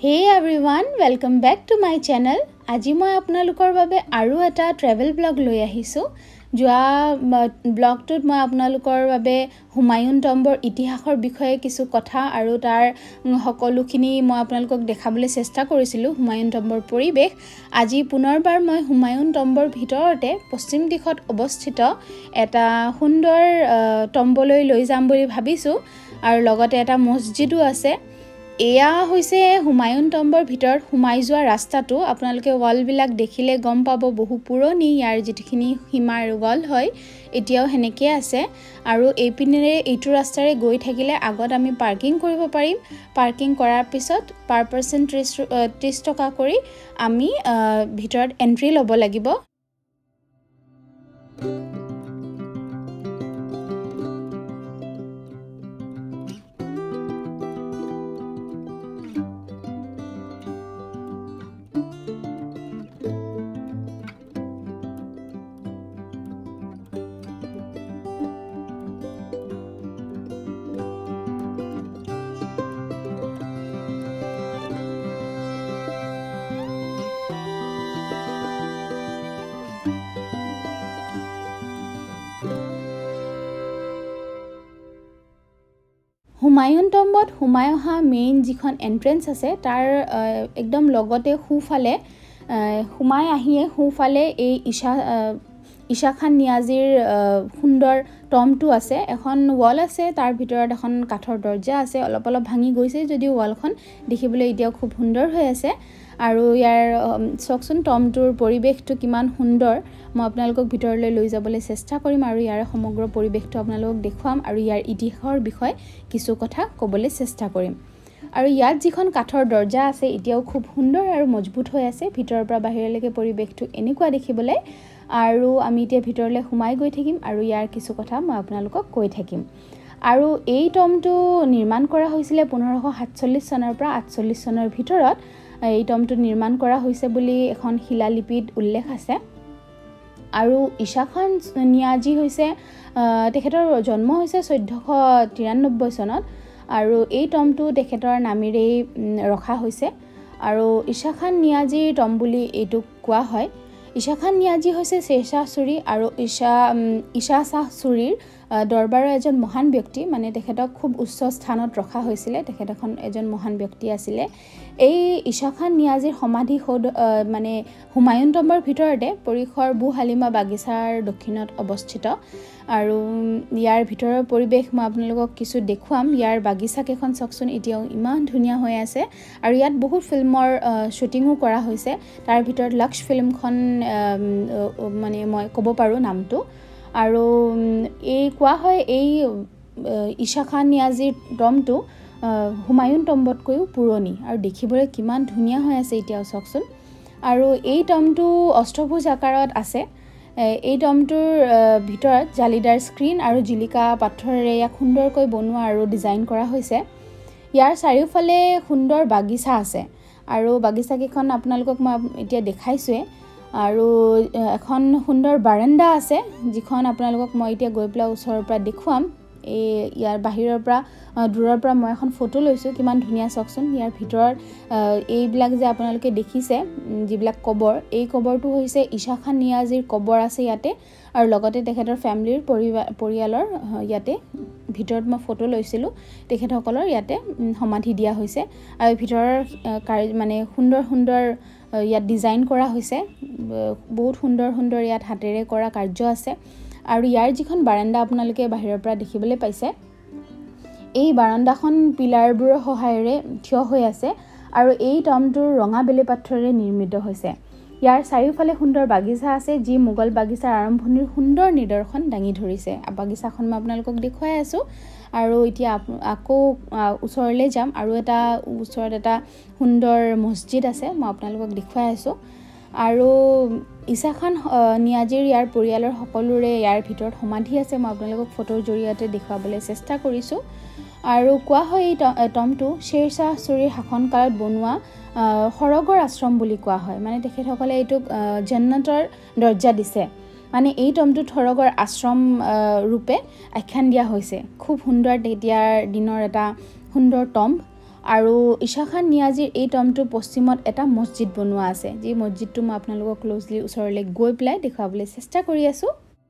Hey everyone, welcome back to my channel. আজি মই আপোনালোকৰ বাবে আৰু এটা ট্ৰেভেল ব্লগ লৈ আহিছো। যোৱা ব্লগটোত মই আপোনালোকৰ বাবে হুমায়ুন টম্বৰ ইতিহাসৰ বিষয়ে কিছু কথা আৰু তাৰ সকলোখিনি মই আপোনালোকক দেখাবলৈ চেষ্টা কৰিছিলো হুমায়ুন টম্বৰ পৰিবেশ। আজি পুনৰবাৰ মই হুমায়ুন টম্বৰ ভিতৰতে পশ্চিম দিশত অৱস্থিত এটা সুন্দৰ টম্বলৈ লৈ যাম বুলি ভাবিছো আৰু লগতে এটা মছজিদো আছে। এয়া হৈছে হুমায়ুন টম্বৰ ভিতৰত সোমাই যোৱা ৰাস্তাটো। আপোনালোকে ওয়ালবিলাক দেখিলে গম পাব বহু পুৰণি ইয়াৰ যিখিনি সীমাৰ ওয়াল হয় এতিয়াও হেনেকে আছে আৰু এইপিনেৰে এইটো ৰাস্তাৰে গৈ থাকিলে আগত আমি পাৰ্কিং কৰিব পাৰিম। পাৰ্কিং কৰাৰ পিছত পাৰ পাৰ্সন 30 টকা কৰি আমি ভিতৰত এন্ট্ৰি ল'ব লাগিব। হুমায়ুন টম্বত সোমাই অহা মেইন যিখন এন্ট্ৰেন্স আছে তাৰ একদম লগতে খুফালে সোমাই আহিয়ে খুফালে এই ঈশা খান নিয়াজিৰ সুন্দৰ টমটো আছে। এখন ওয়াল আছে, তাৰ ভিতৰত এখন কাঠৰ দৰ্জা আছে। অলপ ভাঙি গৈছে যদিও ওয়ালখন দেখিবলৈ এতিয়াও খুব সুন্দৰ হৈ আছে আৰু ইয়াৰ চকচোন টমটোৰ পৰিবেশটো কিমান সুন্দৰ। মই আপোনালোকক ভিতৰলৈ লৈ যাবলৈ চেষ্টা কৰিম আৰু ইয়াৰ সমগ্ৰ পৰিবেশটো আপোনালোকক দেখুৱাম আৰু ইয়াৰ ইতিহাসৰ বিষয়ে কিছু কথা ক'বলৈ চেষ্টা কৰিম। আৰু ইয়াত যিখন কাঠৰ দৰ্জা আছে এতিয়াও খুব সুন্দৰ আৰু মজবুত হৈ আছে। ভিতৰৰ পৰা বাহিৰলৈকে পৰিবেশটো এনেকুৱা দেখিবলৈ আৰু আমি এতিয়া ভিতৰলৈ সোমাই গৈ থাকিম আৰু ইয়াৰ কিছু কথা মই আপোনালোকক কৈ থাকিম। আৰু এই টমটো নিৰ্মাণ কৰা হৈছিলে 1547 চনৰ পৰা 48 চনৰ ভিতৰত। এই টমটো নিৰ্মাণ কৰা হৈছে বুলি এখন শিলালিপিত উল্লেখ আছে। আৰু ঈশা খান নিয়াজি হৈছে তেখেতৰ জন্ম হৈছে 1493 চনত আৰু এই টমটো তেখেতৰ নামেৰেই ৰখা হৈছে আৰু ঈশা খান নিয়াজিৰ টম বুলি এইটো কোৱা হয়। ঈশা খান নিয়াজি হৈছে শ্বেৰশাহ চুৰি আৰু ঈশা শাহ চুৰিৰ দৰবাৰৰ এজন মহান ব্যক্তি, মানে তেখেতক খুব উচ্চ স্থানত ৰখা হৈছিলে। তেখেত এজন মহান ব্যক্তি আছিলে। এই ঈশা খান নিয়াজিৰ সমাধি মানে হুমায়ুন টম্বৰ ভিতৰতে পৰিসৰ বু হালিমা বাগিচাৰ দক্ষিণত অৱস্থিত আৰু ইয়াৰ ভিতৰৰ পৰিবেশ মই আপোনালোকক কিছু দেখুৱাম। ইয়াৰ বাগিচা কেইখন চকচোন এতিয়াও ইমান ধুনীয়া হৈ আছে আৰু ইয়াত বহুত ফিল্মৰ শ্বুটিঙো কৰা হৈছে। তাৰ ভিতৰত লক্ষ ফিল্মখন মানে মই ক'ব পাৰোঁ নামটো। আৰু এই কোৱা হয় এই ঈশা খান নিয়াজিৰ টমটো হুমায়ুন টম্বতকৈও পুৰণি আৰু দেখিবলৈ কিমান ধুনীয়া হৈ আছে এতিয়াও চকচোন। আৰু এই টমটো অষ্টভুজ আকাৰত আছে। এই টমটোৰ ভিতৰত জালিদাৰ স্ক্ৰীন আৰু জিলিকা পাথৰেৰে ইয়াক সুন্দৰকৈ বনোৱা আৰু ডিজাইন কৰা হৈছে। ইয়াৰ চাৰিওফালে সুন্দৰ বাগিচা আছে আৰু বাগিচাকেইখন আপোনালোকক মই এতিয়া দেখাইছোৱে আৰু এখন সুন্দৰ বাৰাণ্ডা আছে যিখন আপোনালোকক মই এতিয়া গৈ পেলাই ওচৰৰ পৰা দেখুৱাম। ইয়াৰ বাহিৰৰ পৰা দূৰৰ পৰা মই এখন ফটো লৈছোঁ, কিমান ধুনীয়া চকচোন। ইয়াৰ ভিতৰত এইবিলাক যে আপোনালোকে দেখিছে যিবিলাক কবৰ, এই কবৰটো হৈছে ঈশা খান নিয়াজিৰ কবৰ আছে ইয়াতে আৰু লগতে তেখেতৰ ফেমিলিৰ পৰিয়ালৰ ইয়াতে ভিতৰত মই ফটো লৈছিলোঁ। তেখেতসকলৰ ইয়াতে সমাধি দিয়া হৈছে আৰু ভিতৰৰ মানে সুন্দৰ ইয়াত ডিজাইন কৰা হৈছে। বহুত সুন্দৰ ইয়াত হাতেৰে কৰা কাৰ্য আছে আৰু ইয়াৰ যিখন বাৰাণ্ডা আপোনালোকে বাহিৰৰ পৰা দেখিবলৈ পাইছে, এই বাৰাণ্ডাখন পিলাৰবোৰৰ সহায়েৰে থিয় হৈ আছে আৰু এই টমটোৰ ৰঙা বেলে পাথৰেৰে নিৰ্মিত হৈছে। ইয়াৰ চাৰিওফালে সুন্দৰ বাগিচা আছে যি মোগল বাগিচাৰ আৰম্ভণিৰ সুন্দৰ নিদৰ্শন দাঙি ধৰিছে। বাগিচাখন মই আপোনালোকক দেখুৱাই আছোঁ আৰু এতিয়া আকৌ ওচৰলৈ যাম আৰু ওচৰত এটা সুন্দৰ মছজিদ আছে, মই আপোনালোকক দেখুৱাই আছোঁ। আৰু ঈশা খান নিয়াজিৰ ইয়াৰ পৰিয়ালৰ সকলোৰে ইয়াৰ ভিতৰত সমাধি আছে। মই আপোনালোকক ফটোৰ জৰিয়তে দেখুৱাবলৈ চেষ্টা কৰিছোঁ। আৰু কোৱা হয় এই টমটো শ্বেৰশাহ চুৰিৰ শাসনকালত বনোৱা সৰগৰ আশ্ৰম বুলি কোৱা হয়। মানে তেখেতসকলে এইটোক জান্নাতৰ দৰ্জা দিছে, মানে এই টমটো সৰগৰ আশ্ৰম ৰূপে আখ্যান দিয়া হৈছে। খুব সুন্দৰ তেতিয়াৰ দিনৰ এটা সুন্দৰ টম্ব আৰু ঈশা খান নিয়াজীৰ এই টম্বটোৰ পশ্চিমত এটা মছজিদ বনোৱা আছে যি মছজিদটো মই আপোনালোকক ক্লোজলি ওচৰলৈ গৈ পেলাই দেখাবলৈ চেষ্টা কৰি আছো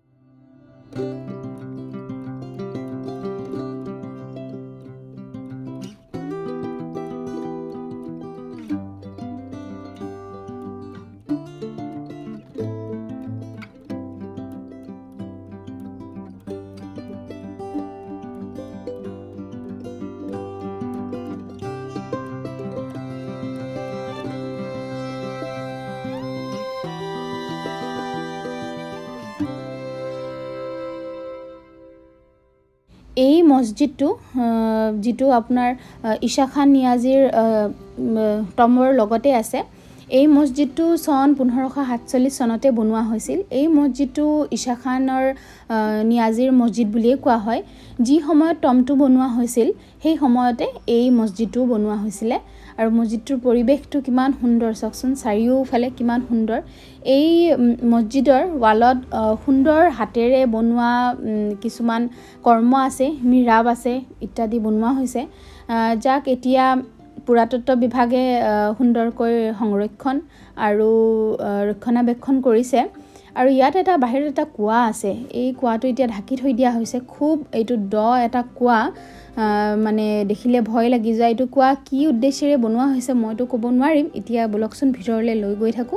এই মছজিদটো যেটো আপোনাৰ ঈশা খান নিয়াজীৰ টম্বৰ লগতে আছে এই মছজিদটো সন 1547 চনতে বনোৱা হৈছিল এই মছজিদটো ঈশা খানৰ নিয়াজীৰ মছজিদ বুলিয়ে কোৱা হয় যি সময়ত টম্বটো বনোৱা হৈছিল সেই সময়তে এই মছজিদটো বনোৱা হৈছিল আৰু মছজিদটোৰ পৰিৱেশটো কিমান সুন্দৰ চাওকচোন চাৰিওফালে কিমান সুন্দৰ এই মছজিদৰ ৱালত সুন্দৰ হাতেৰে বনোৱা কিছুমান কৰ্ম আছে মিৰাব আছে ইত্যাদি বনোৱা হৈছে যাক এতিয়া পুৰাতত্ব বিভাগে সুন্দৰকৈ সংৰক্ষণ আৰু ৰক্ষণাবেক্ষণ কৰিছে আৰু ইয়াত এটা বাহিৰত এটা কুৱা আছে এই কুৱাটো এতিয়া ঢাকি থৈ দিয়া হৈছে খুব এইটো দ এটা কুৱা মানে দেখিলে ভয় লাগি যায় এইটো কুৱা কি উদ্দেশ্যেৰে বনোৱা হৈছে মইতো ক'ব নোৱাৰিম এতিয়া বলকচোন ভিতৰলৈ লৈ গৈ থাকো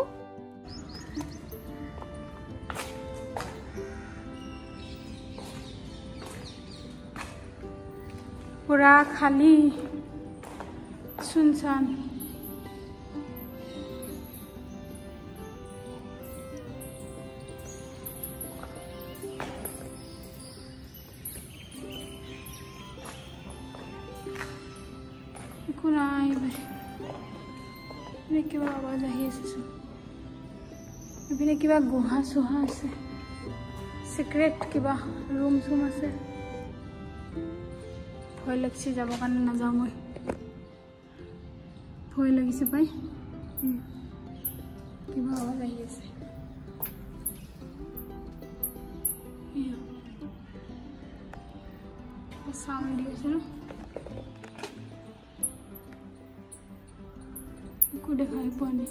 পুৰা খালি सुनसान কিবা আৱাজ আহি আছে কিবা গুহা চুহা আছে সিক্ৰেট কিবা ৰুম চুম আছে ভয় লাগছে যাব কাৰণে নাযাওঁ মই ভয় লাগিছে পাই কিবা আৱাজ আহি আছে সাউন্ড দি আছে ন একো দেখাই পোৱা নাই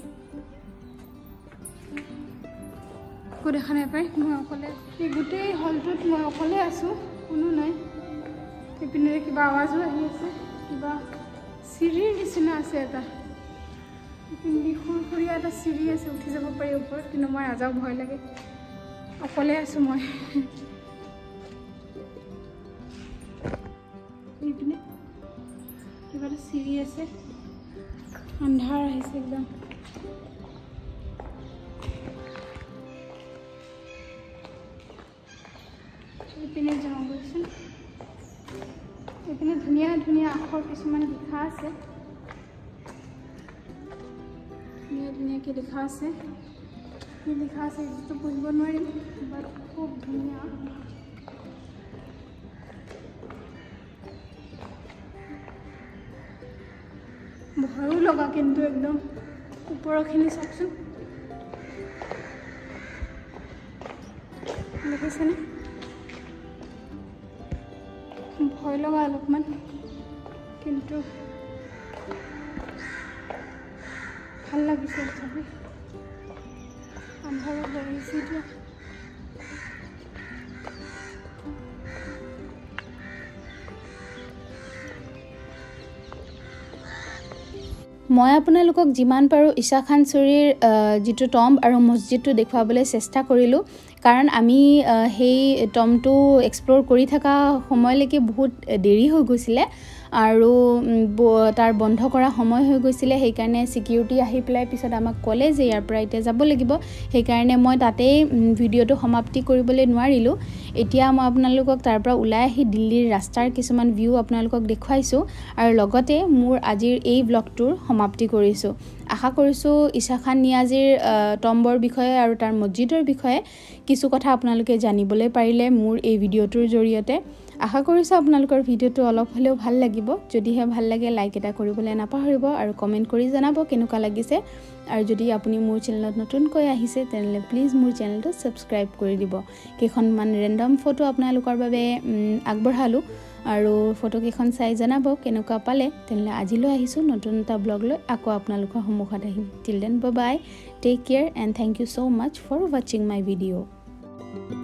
একো দেখা নাই পাই মই অকলে এই গোটেই হলটোত মই অকলে আছো কোনো নাই এইপিনে কিবা আৱাজো আহি আছে কিবা চিৰিৰ নিচিনা আছে এটা খুৰখুৰীয়া এটা চিৰি আছে উঠি যাব পাৰি ওপৰত কিন্তু মই নাযাওঁ ভয় লাগে অকলে আছো মই এইপিনে কিবা এটা চিৰি আছে আন্ধাৰ আহিছে একদম এইপিনে যাওঁ গৈছোঁ এইপিনে ধুনীয়া ধুনীয়া আখৰ কিছুমান লিখা আছে ধুনীয়া ধুনীয়াকৈ লিখা আছে কি লিখা আছে এইটো পঢ়িব নোৱাৰিম বাট খুব ধুনীয়া ভয়ো লগা কিন্তু একদম ওপৰৰখিনি চাওকচোন দেখিছেনে ভয় লগা অলপমান কিন্তু ভাল লাগিছে তথাপি আন্ধাৰত বহিছে এতিয়া মই আপোনালোকক যিমান পাৰো ঈশা খান চুৰীৰ যেটো টম্ব আৰু মছজিদটো দেখুৱাবলৈ চেষ্টা কৰিলো কাৰণ আমি সেই টম্বটো এক্সপ্লোৰ কৰি থকা সময়লৈকে বহুত দেৰি হৈ গৈছিল আৰু তাৰ বন্ধ কৰা সময় হৈ গৈছিল সেই কাৰণে সিকিউৰিটি আহি পেলাই পিছত আমাক ক'লে যে ইয়াৰ পৰা এতিয়া যাব লাগিব সেই কাৰণে মই তাতেই ভিডিওটো সমাপ্তি কৰিবলৈ নোৱাৰিলো এতিয়া মই আপোনালোকক তাৰ পৰা ওলাই আহি দিল্লীৰ ৰাস্তাৰ কিছুমান ভিউ আপোনালোকক দেখুৱাইছো আৰু লগতে মোৰ আজিৰ এই ব্লগটোৰ সমাপ্তি কৰিছো আশা কৰিছো ঈশা খান নিয়াজীৰ টম্বৰ বিষয়ে আৰু তাৰ মছজিদৰ বিষয়ে কিছু কথা আপোনালোকে জানিবলৈ পাৰিলে মোৰ এই ভিডিওটোৰ জৰিয়তে আশা কৰিছো আপোনালোকৰ ভিডিওটো অলপ হলেও ভাল লাগিব যদিহে ভাল লাগে লাইক এটা কৰিবলৈ নাপাহৰিব আৰু কমেন্ট কৰি জনাব কেনেকুৱা লাগিছে আৰু যদি আপুনি মোৰ চেনেলত নতুনকৈ আহিছে তেনলে প্লিজ মোৰ চেনেলটো সাবস্ক্ৰাইব কৰি দিব কেখনমান ৰেন্ডম ফটো আপোনালোকৰ বাবে আগবঢ়ালো আৰু ফটোকেইখন চাই জনাব কেনেকুৱা পালে তেনেহ'লে আজিলৈ আহিছোঁ নতুন এটা ব্লগ লৈ আকৌ আপোনালোকৰ সন্মুখত আহিম till then bye bye take care and thank you so much for watching my video